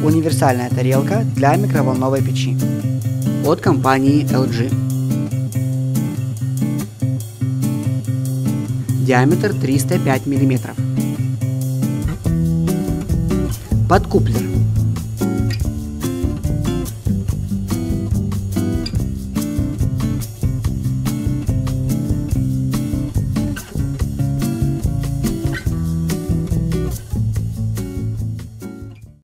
Универсальная тарелка для микроволновой печи от компании LG. Диаметр 305 мм. Подкуплер